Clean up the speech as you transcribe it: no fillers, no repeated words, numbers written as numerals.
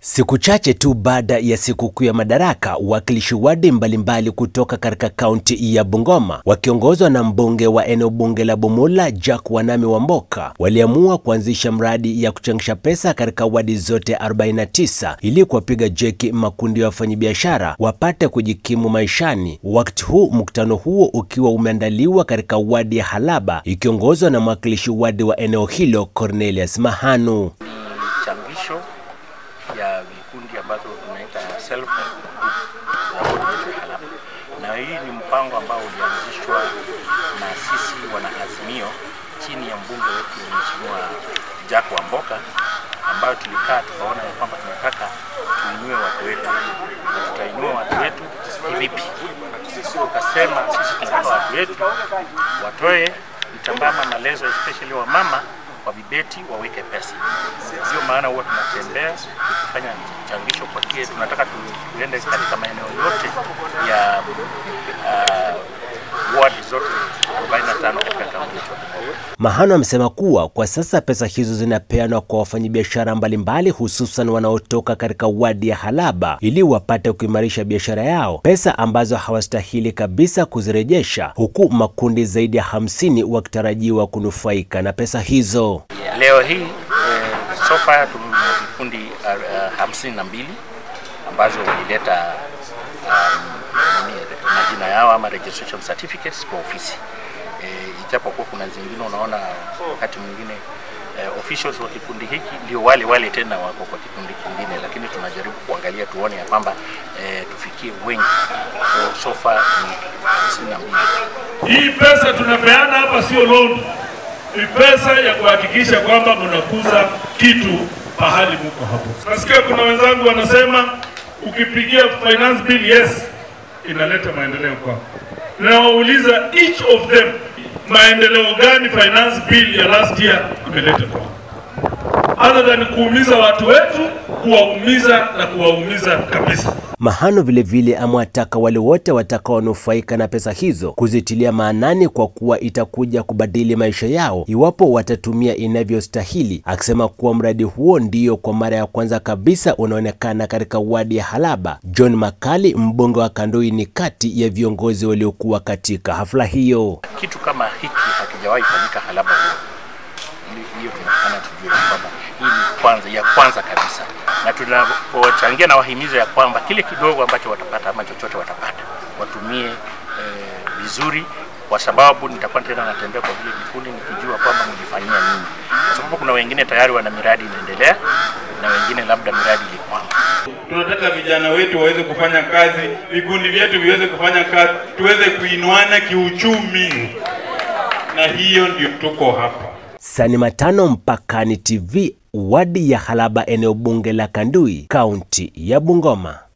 Siku chache tu baada ya sikukuu ya Madaraka, wakilishi wadi mbalimbali kutoka katika kaunti ya Bungoma wakiongozwa na mbunge wa eneo bunge la Bumula Jack Wanami Wamboka waliamua kuanzisha mradi ya kuchangisha pesa katika wadi zote 49 ili kuwapiga jeki makundi ya wafanyabiashara wapate kujikimu maishani. Wakati huu mkutano huo ukiwa umeandaliwa katika wadi ya Halaba ikiongozwa na mwakilishi wadi wa eneo hilo Cornelius Mahanu. Changisho ya vikundi ambazo tunaita self Halaba. Na hii ni mpango ambao ulianzishwa na sisi wanaazimio chini ya mbunge wetu Mheshimiwa Jack Wamboka, ambao tulikaa tukaona ya kwamba tunataka tuinue watu wetu. Na tutainua watu wetu vipi? Tukasema sisi tunataka watu wetu watoe mtambama malezo, especially wa mama wa vibeti waweke pesa. Ndio maana huwa tunatembea tukifanya changisho kwa kile tunataka tuende katika maeneo yote ya ward zote 45 katika kaunti yetu. Mahano amesema kuwa kwa sasa pesa hizo zinapeanwa kwa wafanyabiashara mbalimbali, hususan wanaotoka katika wadi ya Halaba ili wapate kuimarisha biashara yao, pesa ambazo hawastahili kabisa kuzirejesha, huku makundi zaidi ya 50 wakitarajiwa kunufaika na pesa hizo. Leo hii so far tuna vikundi 52 ambazo walileta majina yao ama registration certificates kwa ofisi. Ijapokuwa kuna zingine unaona wakati mwingine officials wa kikundi hiki ndio wale tena wako kwa kikundi kingine, lakini tunajaribu kuangalia tuone ya kwamba tufikie wengi. So far ni 52. Hii pesa tunapeana hapa sio loan. Ni pesa ya kuhakikisha kwamba mnakuza kitu pahali mko hapo. Nasikia kuna wenzangu wanasema ukipigia finance bill, yes, inaleta maendeleo kwako. Nawauliza each of them, maendeleo gani finance bill ya last year imeleta kwako? Other than kuumiza watu wetu, kuwaumiza kabisa. Mahano vile amewataka wale wote watakaonufaika na pesa hizo kuzitilia maanani kwa kuwa itakuja kubadili maisha yao iwapo watatumia inavyostahili, akisema kuwa mradi huo ndio kwa mara ya kwanza kabisa unaonekana katika wadi ya Halaba. John Makali, mbunge wa Kandui, ni kati ya viongozi waliokuwa katika hafla hiyo. Kitu kama hiki hakijawahi fanyika Halaba. Hiyo tunataka tujue kwamba hii ni kwanza kabisa, na tunapochangia na wahimizo ya kwamba kile kidogo ambacho watapata ama chochote watapata watumie vizuri, kwa sababu nitakuwa tena natembea kwa vile vikundi nikijua kwamba mlifanyia nini, kwa sababu kuna wengine tayari wana miradi inaendelea na wengine labda miradi ilikwama. Tunataka vijana wetu waweze kufanya kazi, vikundi vyetu viweze kufanya kazi, tuweze kuinuana kiuchumi, na hiyo ndio tuko hapa. Sani Matano, Mpakani TV, wadi ya Halaba, eneo bunge la Kandui, kaunti ya Bungoma.